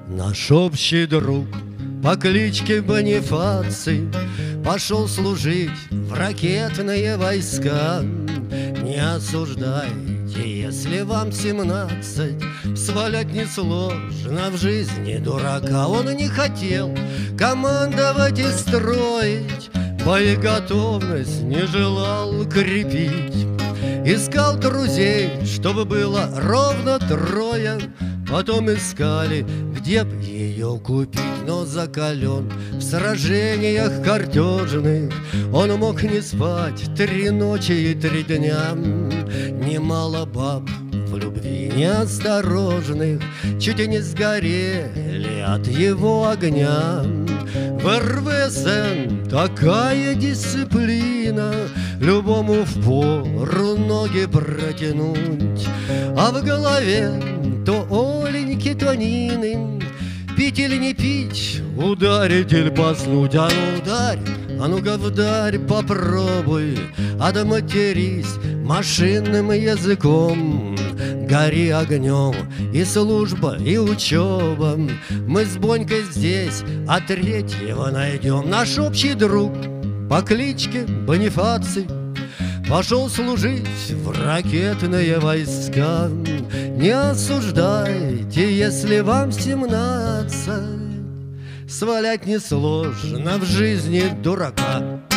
Наш общий друг по кличке Бонифаций пошел служить в ракетные войска. Не осуждайте, если вам 17, свалять несложно в жизни дурака. Он не хотел командовать и строить, боеготовность не желал крепить. Искал друзей, чтобы было ровно трое, потом искали, где б ее купить. Но закален в сражениях картежных, он мог не спать 3 ночи и 3 дня. Немало баб в любви неосторожных чуть и не сгорели от его огня. В РВСН такая дисциплина, любому впору ноги протянуть. А в голове то Оленьки, то Нины, пить или не пить, ударить или поснуть. А ну ударь, а ну-ка вдарь, попробуй, а да матерись машинным языком. Гори огнем и служба, и учеба, мы с Бонькой здесь, а 3-го найдем. Наш общий друг по кличке Бонифаций пошел служить в ракетные войска. Не осуждайте, если вам 17, свалять несложно в жизни дурака.